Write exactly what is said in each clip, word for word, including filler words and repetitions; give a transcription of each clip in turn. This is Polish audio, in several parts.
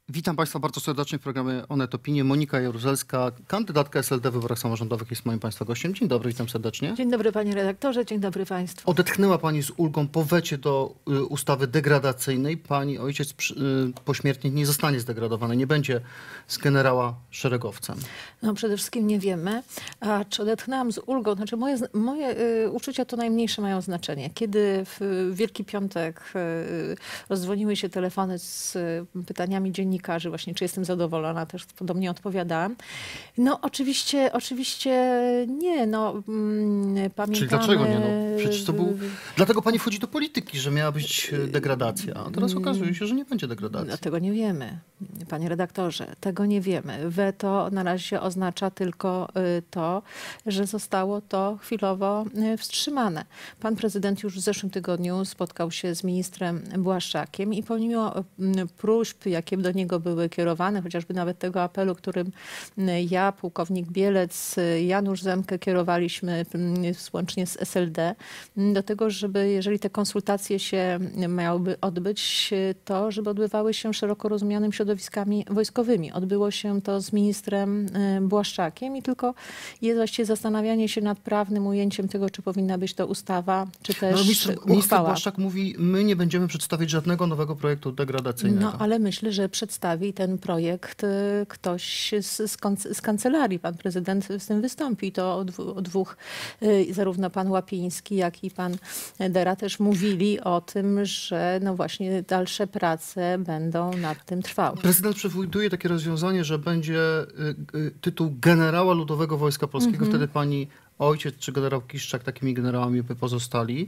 Witam Państwa bardzo serdecznie w programie Onet Opinie. Monika Jaruzelska, kandydatka S L D w wyborach samorządowych, jest moim Państwa gościem. Dzień dobry, witam serdecznie. Dzień dobry panie redaktorze, dzień dobry Państwu. Odetchnęła Pani z ulgą po wecie do y, ustawy degradacyjnej. Pani ojciec przy, y, pośmiertnie nie zostanie zdegradowany, nie będzie z generała szeregowcem. No przede wszystkim nie wiemy, a czy odetchnęłam z ulgą, znaczy moje, moje y, uczucia to najmniejsze mają znaczenie. Kiedy w Wielki Piątek y, rozdzwoniły się telefony z y, pytaniami dziennikarzy, właśnie czy jestem zadowolona, też podobnie odpowiadałam. No oczywiście, oczywiście nie, no mm, pamiętamy... Czyli dlaczego nie? No, przecież to był... Dlatego Pani wchodzi do polityki, że miała być degradacja, a teraz okazuje się, że nie będzie degradacji. No, tego nie wiemy, panie redaktorze, tego nie wiemy. Weto na razie oznacza tylko y, to, że zostało to chwilowo y, wstrzymane. Pan prezydent już w zeszłym tygodniu spotkał się z ministrem Błaszczakiem i pomimo y, próśb, jakie do niego były kierowane, chociażby nawet tego apelu, którym ja, pułkownik Bielec, Janusz Zemke kierowaliśmy łącznie z S L D, do tego, żeby jeżeli te konsultacje się miałyby odbyć, to żeby odbywały się szeroko rozumianymi środowiskami wojskowymi. Odbyło się to z ministrem Błaszczakiem i tylko jest właściwie zastanawianie się nad prawnym ujęciem tego, czy powinna być to ustawa, czy też no, minister, uchwała. Minister Błaszczak mówi, my nie będziemy przedstawiać żadnego nowego projektu degradacyjnego. No ale myślę, że przedstawi ten projekt ktoś z, z, z kancelarii. Pan prezydent z tym wystąpi. I to o, dwu, o dwóch, zarówno pan Łapiński, jak i pan Dera też mówili o tym, że no właśnie dalsze prace będą nad tym trwały. Prezydent przewiduje takie rozwiązanie, że będzie tytuł generała Ludowego Wojska Polskiego. Mm-hmm. Wtedy pani ojciec czy generał Kiszczak takimi generałami by pozostali.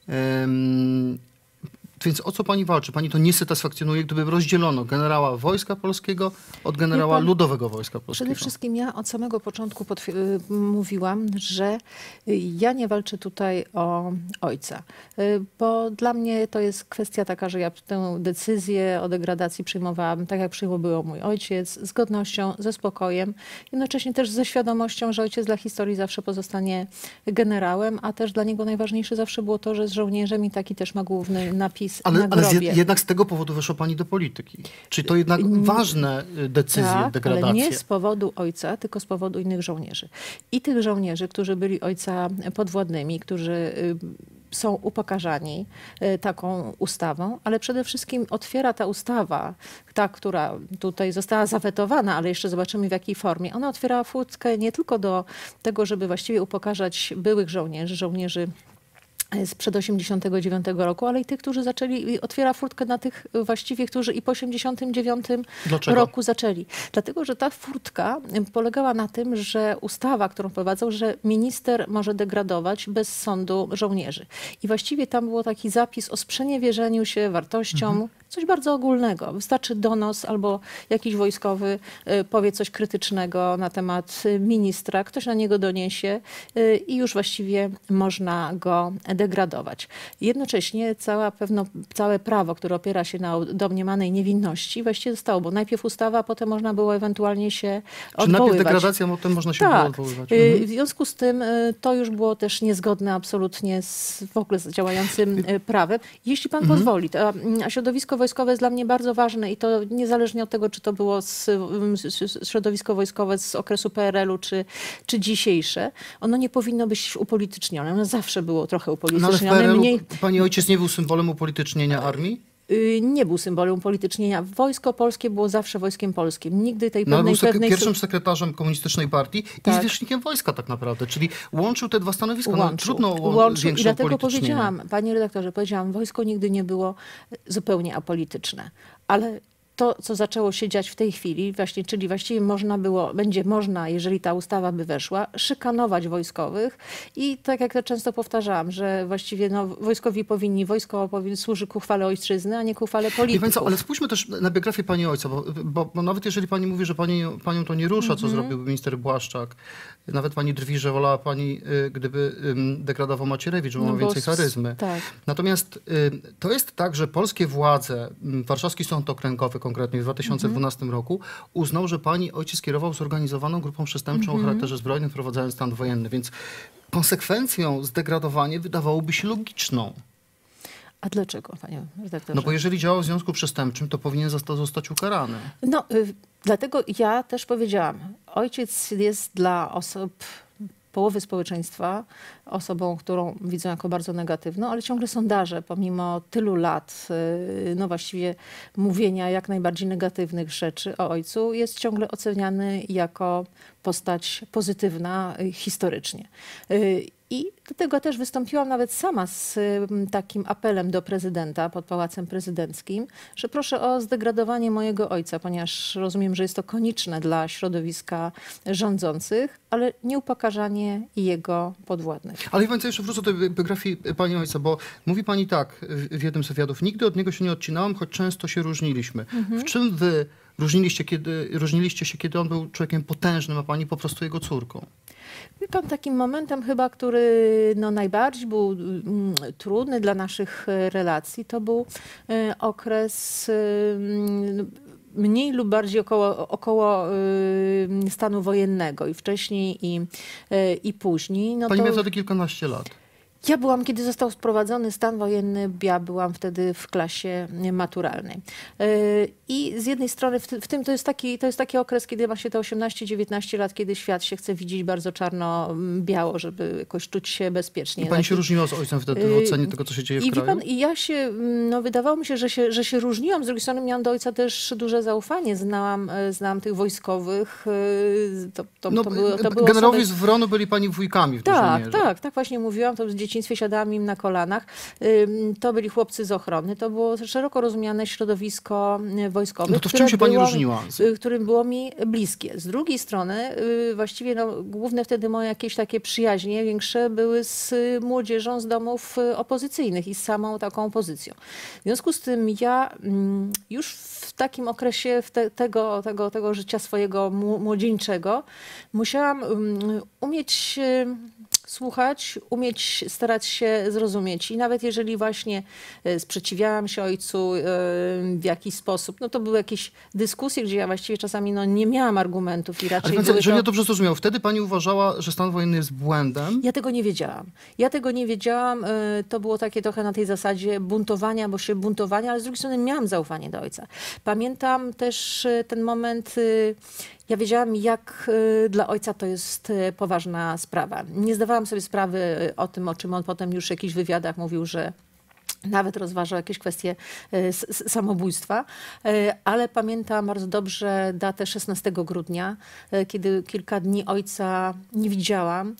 Um, Więc o co pani walczy? Pani to nie satysfakcjonuje, gdyby rozdzielono generała Wojska Polskiego od generała pan, Ludowego Wojska Polskiego? Przede wszystkim ja od samego początku mówiłam, że ja nie walczę tutaj o ojca. Bo dla mnie to jest kwestia taka, że ja tę decyzję o degradacji przyjmowałam tak, jak przyjmował mój ojciec, z godnością, ze spokojem. Jednocześnie też ze świadomością, że ojciec dla historii zawsze pozostanie generałem, a też dla niego najważniejsze zawsze było to, że jest żołnierzem i taki też ma główny napis. Ale, ale z, jednak z tego powodu weszła pani do polityki. Czyli to jednak ważne decyzje, tak, degradacje. Ale nie z powodu ojca, tylko z powodu innych żołnierzy. I tych żołnierzy, którzy byli ojca podwładnymi, którzy są upokarzani taką ustawą, ale przede wszystkim otwiera ta ustawa, ta, która tutaj została zawetowana, ale jeszcze zobaczymy w jakiej formie. Ona otwiera furtkę nie tylko do tego, żeby właściwie upokarzać byłych żołnierzy, żołnierzy sprzed osiemdziesiątego dziewiątego roku, ale i tych, którzy zaczęli, otwiera furtkę na tych właściwie, którzy i po osiemdziesiątym dziewiątym roku zaczęli. Dlatego, że ta furtka polegała na tym, że ustawa, którą wprowadzał, że minister może degradować bez sądu żołnierzy. I właściwie tam był taki zapis o sprzeniewierzeniu się wartościom, mhm. coś bardzo ogólnego. Wystarczy donos albo jakiś wojskowy powie coś krytycznego na temat ministra, ktoś na niego doniesie i już właściwie można go degradować. Jednocześnie cała pewno, całe prawo, które opiera się na domniemanej niewinności, właściwie zostało, bo najpierw ustawa, a potem można było ewentualnie się Czy odwoływać. najpierw degradacja, a potem można się tak. odwoływać. Mhm. W związku z tym to już było też niezgodne absolutnie z w ogóle z działającym prawem. Jeśli pan mhm. pozwoli, to, a środowisko wojskowe jest dla mnie bardzo ważne i to niezależnie od tego, czy to było z, z, środowisko wojskowe z okresu P R L-u, czy, czy dzisiejsze, ono nie powinno być upolitycznione. Ono zawsze było trochę upolitycznione. No ale w P R L-u mniej... pani ojciec nie był symbolem upolitycznienia armii? Nie był symbolem upolitycznienia. Wojsko polskie było zawsze wojskiem polskim. Nigdy tej no, pewnej... był sek pewnej... pierwszym sekretarzem komunistycznej partii tak. i zwierzchnikiem wojska tak naprawdę. Czyli łączył te dwa stanowiska. No, trudno łączył. większe I dlatego powiedziałam, panie redaktorze, powiedziałam, wojsko nigdy nie było zupełnie apolityczne. Ale to, co zaczęło się dziać w tej chwili, właśnie, czyli właściwie można było, będzie można, jeżeli ta ustawa by weszła, szykanować wojskowych i tak jak to często powtarzałam, że właściwie no, wojskowi powinni, wojsko powinni służyć ku chwale ojczyzny, a nie ku chwale polityków. Co, ale spójrzmy też na biografię pani ojca, bo, bo, bo nawet jeżeli pani mówi, że pani, panią to nie rusza, mm-hmm. co zrobił minister Błaszczak, nawet pani drwi, że wolała pani, gdyby degradował Macierewicz, że no ma więcej charyzmy. Tak. Natomiast to jest tak, że polskie władze, Warszawski Sąd Okręgowy konkretnie w dwa tysiące dwunastym mm-hmm. roku uznał, że pani ojciec kierował zorganizowaną grupą przestępczą mm-hmm. o charakterze zbrojnym, wprowadzając stan wojenny, więc konsekwencją zdegradowanie wydawałoby się logiczną. A dlaczego, panie redaktorze? No bo jeżeli działał w związku przestępczym, to powinien zosta- zostać ukarany. No, y, dlatego ja też powiedziałam, ojciec jest dla osób połowy społeczeństwa osobą, którą widzą jako bardzo negatywną, ale ciągle sondaże, pomimo tylu lat, y, no właściwie mówienia jak najbardziej negatywnych rzeczy o ojcu, jest ciągle oceniany jako postać pozytywna y, historycznie. Y, I dlatego też wystąpiłam nawet sama z y, takim apelem do prezydenta pod Pałacem Prezydenckim, że proszę o zdegradowanie mojego ojca, ponieważ rozumiem, że jest to konieczne dla środowiska rządzących, ale nie upokarzanie jego podwładnych. Ale wie pani co, jeszcze wrócę do tej biografii pani ojca, bo mówi pani tak w jednym z wywiadów: nigdy od niego się nie odcinałam, choć często się różniliśmy. Mhm. W czym wy różniliście, kiedy, różniliście się, kiedy on był człowiekiem potężnym, a pani po prostu jego córką? Wie pan, takim momentem chyba, który no, najbardziej był mm, trudny dla naszych relacji, to był y, okres y, mniej lub bardziej około, około y, stanu wojennego i wcześniej i, y, i później. No Pani to... miała wtedy kilkanaście lat. Ja byłam, kiedy został sprowadzony stan wojenny, ja byłam wtedy w klasie maturalnej. I z jednej strony w tym to jest taki, to jest taki okres, kiedy ma się te osiemnaście dziewiętnaście lat, kiedy świat się chce widzieć bardzo czarno-biało, żeby jakoś czuć się bezpiecznie. I pani się różniła z ojcem wtedy w ocenie tego, co się dzieje w I kraju? Pan, I ja się, no wydawało mi się, że się, że się różniłam. Z drugiej strony miałam do ojca też duże zaufanie. Znałam, znałam tych wojskowych. To, to, no, to były, to były generałowie osoby... z Wronu byli pani wujkami w Tak, dużej mierze. tak, tak właśnie mówiłam. To w dzieciństwie siadałam im na kolanach. To byli chłopcy z ochrony. To było szeroko rozumiane środowisko wojskowe. No to w czym się pani było, różniła? Którym było mi bliskie. Z drugiej strony właściwie no, główne wtedy moje jakieś takie przyjaźnie większe były z młodzieżą z domów opozycyjnych i z samą taką opozycją. W związku z tym ja już w takim okresie w te, tego, tego, tego życia swojego młodzieńczego musiałam umieć słuchać, umieć starać się zrozumieć. I nawet jeżeli właśnie sprzeciwiałam się ojcu w jakiś sposób, no to były jakieś dyskusje, gdzie ja właściwie czasami no, nie miałam argumentów i raczej Ale były jeżeli to... ja dobrze zrozumiał, wtedy pani uważała, że stan wojenny jest błędem? Ja tego nie wiedziałam. Ja tego nie wiedziałam. To było takie trochę na tej zasadzie buntowania, bo się buntowania, ale z drugiej strony miałam zaufanie do ojca. Pamiętam też ten moment... Ja wiedziałam, jak dla ojca to jest poważna sprawa. Nie zdawałam sobie sprawy o tym, o czym on potem już w jakichś wywiadach mówił, że nawet rozważał jakieś kwestie samobójstwa, ale pamiętam bardzo dobrze datę szesnastego grudnia, kiedy kilka dni ojca nie widziałam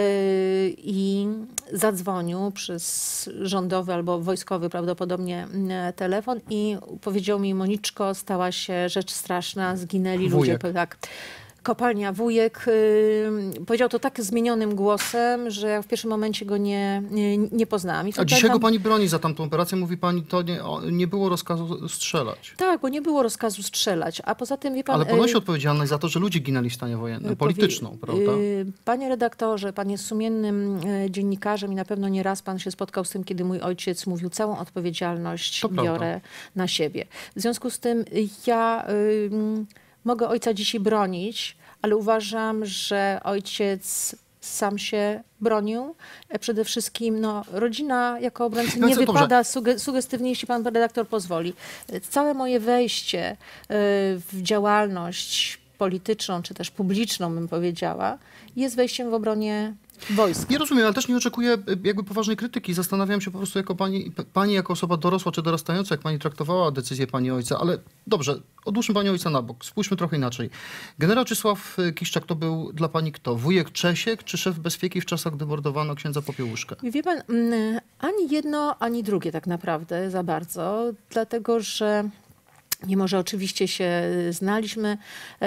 i zadzwonił przez rządowy albo wojskowy prawdopodobnie telefon i powiedział mi: Moniczko, stała się rzecz straszna, zginęli Wujek. ludzie. Tak. Kopalnia, wujek. Yy, powiedział to tak zmienionym głosem, że ja w pierwszym momencie go nie, nie, nie poznałam. I A dzisiaj go pani broni za tamtą operację. Mówi pani, to nie, nie było rozkazu strzelać. Tak, bo nie było rozkazu strzelać. A poza tym, wie pan... Ale ponosi odpowiedzialność za to, że ludzie ginęli w stanie wojennym. Polityczną, prawda? Panie redaktorze, pan jest sumiennym dziennikarzem i na pewno nie raz pan się spotkał z tym, kiedy mój ojciec mówił: całą odpowiedzialność To biorę prawda. na siebie. W związku z tym ja... Yy, Mogę ojca dzisiaj bronić, ale uważam, że ojciec sam się bronił. Przede wszystkim no, rodzina jako obrońcy No nie co, wypada suge sugestywnie, jeśli pan redaktor pozwoli. Całe moje wejście w działalność polityczną, czy też publiczną, bym powiedziała, jest wejściem w obronie wojska. Nie rozumiem, ale też nie oczekuję jakby poważnej krytyki. Zastanawiam się po prostu jako pani, pani jako osoba dorosła czy dorastająca, jak pani traktowała decyzję pani ojca. Ale dobrze, odłóżmy pani ojca na bok. Spójrzmy trochę inaczej. Generał Czesław Kiszczak to był dla pani kto? Wujek Czesiek czy szef bezpieki w czasach, gdy mordowano księdza Popiełuszkę? Wie pan, ani jedno, ani drugie tak naprawdę za bardzo, dlatego że mimo że oczywiście się znaliśmy e,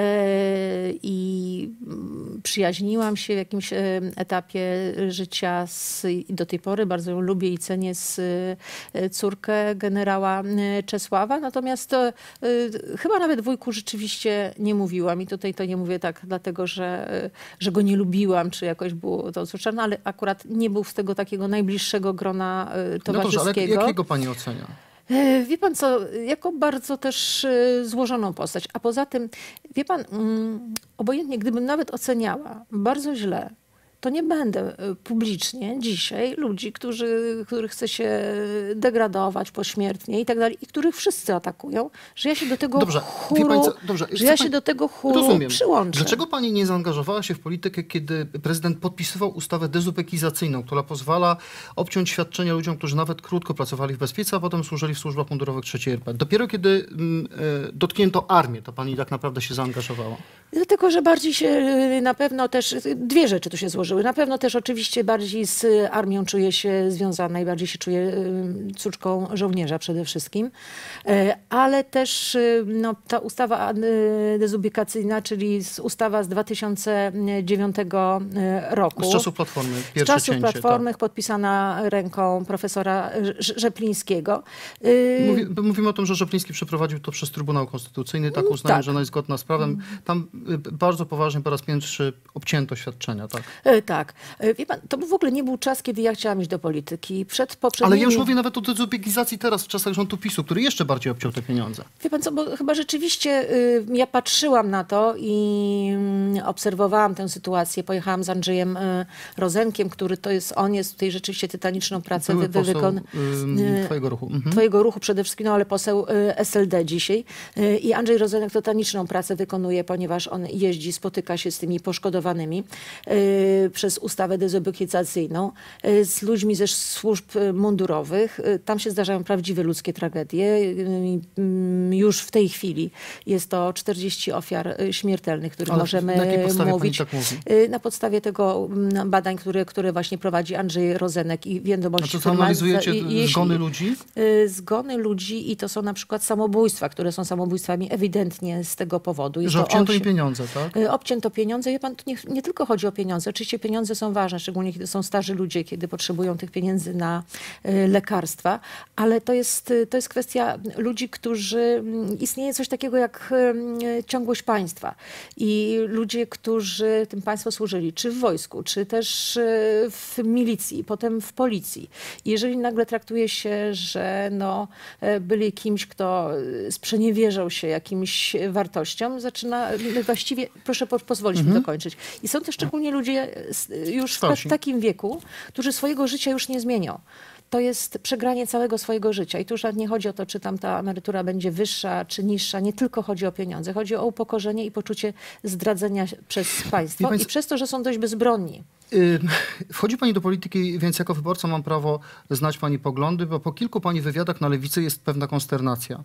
i przyjaźniłam się w jakimś etapie życia z, i do tej pory bardzo ją lubię i cenię, z e, córkę generała Czesława. Natomiast to, e, chyba nawet wujku rzeczywiście nie mówiłam i tutaj to nie mówię tak dlatego, że, że go nie lubiłam, czy jakoś było to zwyczajne, ale akurat nie był z tego takiego najbliższego grona towarzyskiego. No dobrze, ale jakiego pani ocenia? Wie pan co, jako bardzo też złożoną postać. A poza tym, wie pan, obojętnie, gdybym nawet oceniała bardzo źle, to nie będę publicznie dzisiaj ludzi, którzy, których chce się degradować pośmiertnie i tak dalej, i których wszyscy atakują, że ja się do tego dobrze, chóru, pani, dobrze, że ja pani, się do tego chóru rozumiem. przyłączę. Dlaczego pani nie zaangażowała się w politykę, kiedy prezydent podpisywał ustawę dezubekizacyjną, która pozwala obciąć świadczenia ludziom, którzy nawet krótko pracowali w bezpiece, a potem służyli w służbach mundurowych trzeciej R P? Dopiero kiedy y, dotknięto armię, to pani tak naprawdę się zaangażowała. Dlatego, że bardziej się na pewno też, dwie rzeczy tu się złożyły. Na pewno też oczywiście bardziej z armią czuję się związana i bardziej się czuję córką żołnierza przede wszystkim. Ale też no, ta ustawa dezubekizacyjna, czyli ustawa z dwa tysiące dziewiątego roku. Z czasów Platformy. Z czasów Platformy, tak. Podpisana ręką profesora Rzeplińskiego. Mówi, mówimy o tym, że Rzepliński przeprowadził to przez Trybunał Konstytucyjny. Tak uznałem, tak. że ona jest zgodna z prawem. Tam bardzo poważnie po raz pierwszy obcięto świadczenia, tak? E, tak. E, wie pan, to w ogóle nie był czas, kiedy ja chciałam iść do polityki. Przed poprzednimi... Ale ja już mówię nawet o dezubekizacji teraz, w czasach rządu PiSu, który jeszcze bardziej obciął te pieniądze. Wie pan co, bo chyba rzeczywiście y, ja patrzyłam na to i y, obserwowałam tę sytuację. Pojechałam z Andrzejem y, Rozenkiem, który to jest, on jest tutaj rzeczywiście tytaniczną pracę Były wy, wy, wykon... y, twojego ruchu. Mhm. Twojego ruchu przede wszystkim, no ale poseł y, S L D dzisiaj. Y, I Andrzej Rozenek tytaniczną pracę wykonuje, ponieważ on jeździ, spotyka się z tymi poszkodowanymi y, przez ustawę dezubekizacyjną, y, z ludźmi ze służb mundurowych. Y, tam się zdarzają prawdziwe ludzkie tragedie. Y, y, już w tej chwili jest to czterdzieści ofiar śmiertelnych, których Ale możemy na jakiej podstawie mówić. pani tak mówi? Y, na podstawie tego y, badań, które, które właśnie prowadzi Andrzej Rozenek i wiadomości. A to co analizujecie? I, zgony ludzi? Y, zgony ludzi i to są na przykład samobójstwa, które są samobójstwami ewidentnie z tego powodu. Jest że to obcięto osiem... im pieniądze, tak? Obcięto pieniądze. Wie pan, to nie, nie tylko chodzi o pieniądze. Oczywiście pieniądze są ważne, szczególnie kiedy są starzy ludzie, kiedy potrzebują tych pieniędzy na y, lekarstwa, ale to jest, to jest kwestia ludzi, którzy... Istnieje coś takiego jak y, ciągłość państwa i ludzie, którzy tym państwu służyli, czy w wojsku, czy też y, w milicji, potem w policji. I jeżeli nagle traktuje się, że no, byli kimś, kto sprzeniewierzał się jakimś wartościom, zaczyna właściwie, proszę po, pozwolić mhm. mi dokończyć. I są też szczególnie ludzie już w, w takim wieku, którzy swojego życia już nie zmienią. To jest przegranie całego swojego życia. I tu już nawet nie chodzi o to, czy tam ta emerytura będzie wyższa, czy niższa. Nie tylko chodzi o pieniądze. Chodzi o upokorzenie i poczucie zdradzenia przez państwo. I, I przez to, że są dość bezbronni. Wchodzi pani do polityki, więc jako wyborca mam prawo znać pani poglądy, bo po kilku pani wywiadach na lewicy jest pewna konsternacja.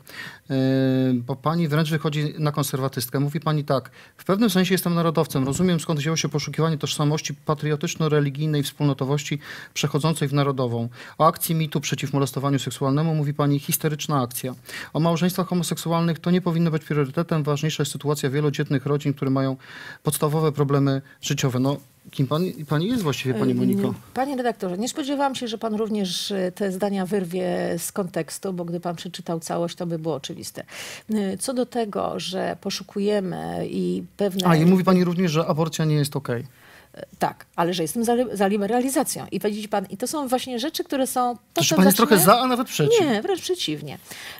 Bo pani wręcz wychodzi na konserwatystkę. Mówi pani tak: w pewnym sensie jestem narodowcem. Rozumiem, skąd wzięło się poszukiwanie tożsamości patriotyczno-religijnej wspólnotowości przechodzącej w narodową. O akcji mitu przeciw molestowaniu seksualnemu mówi pani: historyczna akcja. O małżeństwach homoseksualnych to nie powinno być priorytetem. Ważniejsza jest sytuacja wielodzietnych rodzin, które mają podstawowe problemy życiowe. No, kim pani, pani jest właściwie, pani Moniko? Panie redaktorze, nie spodziewałam się, że pan również te zdania wyrwie z kontekstu, bo gdy pan przeczytał całość, to by było oczywiste. Co do tego, że poszukujemy i pewne... A, i mówi pani również, że aborcja nie jest okej. Tak, ale że jestem za, za liberalizacją. I widzi pan, i to są właśnie rzeczy, które są... To czy pan jest trochę za, a nawet przeciw? Nie, wręcz przeciwnie.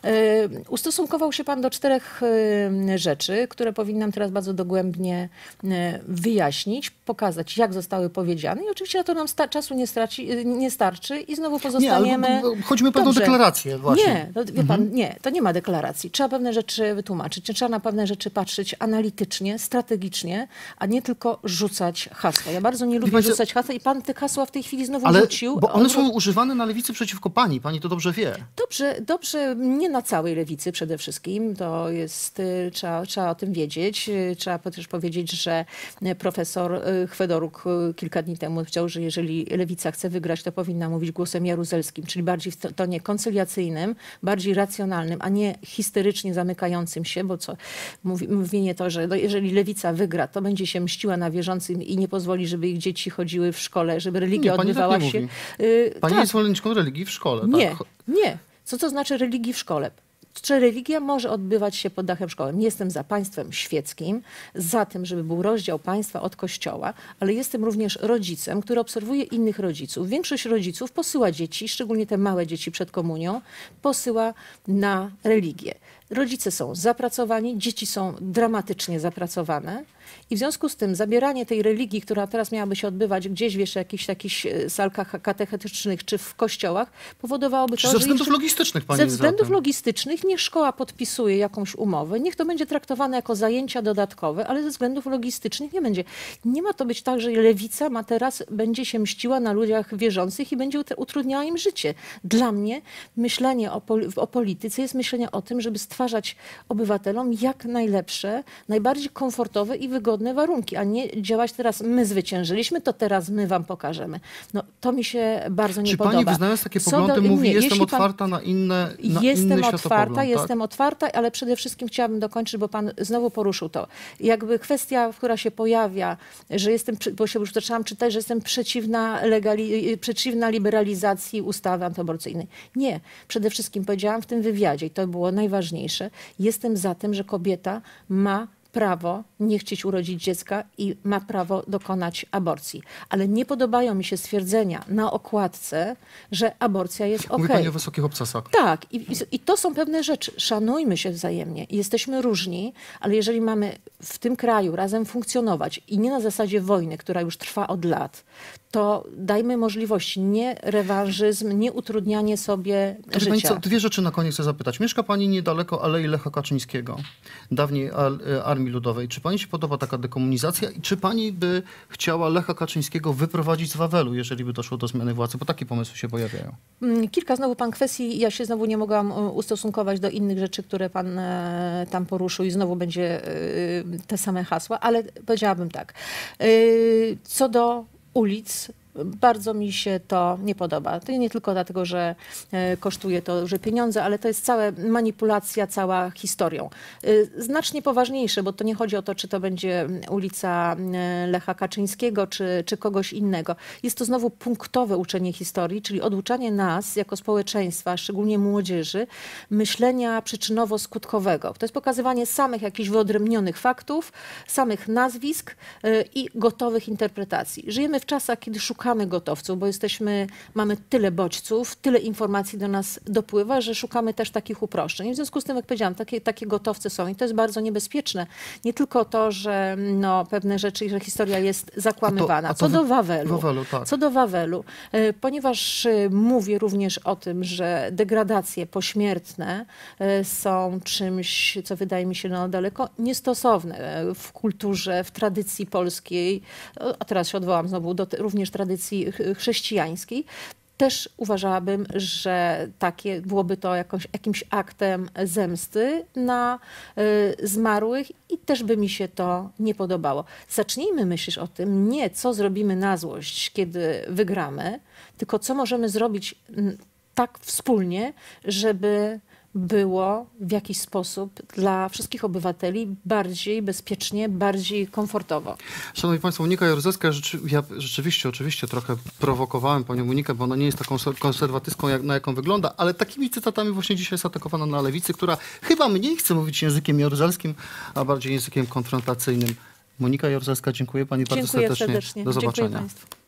Y, ustosunkował się pan do czterech y, rzeczy, które powinnam teraz bardzo dogłębnie y, wyjaśnić, pokazać, jak zostały powiedziane. I oczywiście na to nam sta- czasu nie, straci, y, nie starczy i znowu pozostaniemy... Nie, ale chodzi mi o pewną deklarację właśnie. Nie, to, wie pan, mhm. nie, to nie ma deklaracji. Trzeba pewne rzeczy wytłumaczyć. Trzeba na pewne rzeczy patrzeć analitycznie, strategicznie, a nie tylko rzucać hasła. Ja bardzo nie lubię Wiecie, rzucać hasła i pan te hasła w tej chwili znowu ale, rzucił. Bo one są używane na lewicy przeciwko pani. Pani to dobrze wie. Dobrze, dobrze, nie na całej lewicy przede wszystkim. To jest, trzeba, trzeba o tym wiedzieć. Trzeba też powiedzieć, że profesor Chwedoruk kilka dni temu powiedział, że jeżeli lewica chce wygrać, to powinna mówić głosem jaruzelskim, czyli bardziej w tonie koncyliacyjnym, bardziej racjonalnym, a nie histerycznie zamykającym się, bo co mówi, mówienie to, że no, jeżeli lewica wygra, to będzie się mściła na wierzącym i nie pozwoli, żeby ich dzieci chodziły w szkole, żeby religia nie, odbywała tak nie się... Mówi. Pani tak. jest zwolenniczką religii w szkole. Nie, tak? nie. Co to znaczy religii w szkole? Czy religia może odbywać się pod dachem szkoły? Nie jestem za państwem świeckim, za tym, żeby był rozdział państwa od kościoła, ale jestem również rodzicem, który obserwuje innych rodziców. Większość rodziców posyła dzieci, szczególnie te małe dzieci przed komunią, posyła na religię. Rodzice są zapracowani, dzieci są dramatycznie zapracowane i w związku z tym zabieranie tej religii, która teraz miałaby się odbywać gdzieś wiesz, w jakichś takich salkach katechetycznych czy w kościołach, powodowałoby Czy to, ze że względów jeszcze- logistycznych, pani ze względów zatem? logistycznych niech szkoła podpisuje jakąś umowę, niech to będzie traktowane jako zajęcia dodatkowe, ale ze względów logistycznych nie będzie. Nie ma to być tak, że lewica ma teraz, będzie się mściła na ludziach wierzących i będzie ut- utrudniała im życie. Dla mnie myślenie o, pol- o polityce jest myślenie o tym, żeby stwarzać obywatelom jak najlepsze, najbardziej komfortowe i wygodne warunki, a nie działać teraz my zwyciężyliśmy, to teraz my wam pokażemy. No, to mi się bardzo nie Czy podoba. pani wyznając takie Co poglądy do- mówi, nie, jestem jeśli pan- otwarta na inne na Jestem inny otwarta, światopogląd, tak? jestem otwarta, ale przede wszystkim chciałabym dokończyć, bo pan znowu poruszył to. Jakby kwestia, która się pojawia, że jestem, przy- bo się już zaczęłam czytać, że jestem przeciwna, legali, przeciwna liberalizacji ustawy antyaborcyjnej. Nie. Przede wszystkim powiedziałam w tym wywiadzie, i to było najważniejsze, jestem za tym, że kobieta ma prawo nie chcieć urodzić dziecka i ma prawo dokonać aborcji. Ale nie podobają mi się stwierdzenia na okładce, że aborcja jest okej. Mówi pani o wysokich obcasach. Tak, i, i, i to są pewne rzeczy. Szanujmy się wzajemnie. Jesteśmy różni, ale jeżeli mamy w tym kraju razem funkcjonować i nie na zasadzie wojny, która już trwa od lat, to dajmy możliwość, nie rewanżyzm, nie utrudnianie sobie To wie pani życia. co, dwie rzeczy na koniec chcę zapytać. Mieszka pani niedaleko Alei Lecha Kaczyńskiego, dawniej Al- Armii Ludowej. Czy pani się podoba taka dekomunizacja i czy pani by chciała Lecha Kaczyńskiego wyprowadzić z Wawelu, jeżeli by doszło do zmiany władzy? Bo takie pomysły się pojawiają. Mm, Kilka znowu pan kwestii, ja się znowu nie mogłam e, ustosunkować do innych rzeczy, które pan e, tam poruszył i znowu będzie e, te same hasła, ale powiedziałabym tak. E, Co do ulic, bardzo mi się to nie podoba. To nie tylko dlatego, że e, kosztuje to duże pieniądze, ale to jest cała manipulacja, cała historią. E, Znacznie poważniejsze, bo to nie chodzi o to, czy to będzie ulica e, Lecha Kaczyńskiego, czy, czy kogoś innego. Jest to znowu punktowe uczenie historii, czyli oduczanie nas jako społeczeństwa, szczególnie młodzieży, myślenia przyczynowo-skutkowego. To jest pokazywanie samych jakichś wyodrębnionych faktów, samych nazwisk e, i gotowych interpretacji. Żyjemy w czasach, kiedy szukamy gotowców, bo jesteśmy, mamy tyle bodźców, tyle informacji do nas dopływa, że szukamy też takich uproszczeń. I w związku z tym, jak powiedziałam, takie, takie gotowce są i to jest bardzo niebezpieczne. Nie tylko to, że no, pewne rzeczy, że historia jest zakłamywana. a to Co wy- do Wawelu. Wawelu, tak. Co do Wawelu, e, ponieważ e, mówię również o tym, że degradacje pośmiertne e, są czymś, co wydaje mi się no, daleko niestosowne e, w kulturze, w tradycji polskiej, e, a teraz się odwołam znowu do te, również tradycji ch- chrześcijańskiej, też uważałabym, że takie byłoby to jakąś, jakimś aktem zemsty na y, zmarłych i też by mi się to nie podobało. Zacznijmy myśleć o tym nie, co zrobimy na złość, kiedy wygramy, tylko co możemy zrobić mm, tak wspólnie, żeby było w jakiś sposób dla wszystkich obywateli bardziej bezpiecznie, bardziej komfortowo. Szanowni Państwo, Monika Jaruzelska, rzeczy, ja rzeczywiście, oczywiście trochę prowokowałem panią Monikę, bo ona nie jest taką konser- konserwatystką, jak, na jaką wygląda, ale takimi cytatami właśnie dzisiaj jest atakowana na lewicy, która chyba mniej chce mówić językiem jaruzelskim, a bardziej językiem konfrontacyjnym. Monika Jaruzelska, dziękuję pani bardzo Dziękuję serdecznie. serdecznie. Do zobaczenia. Dziękuję Państwu.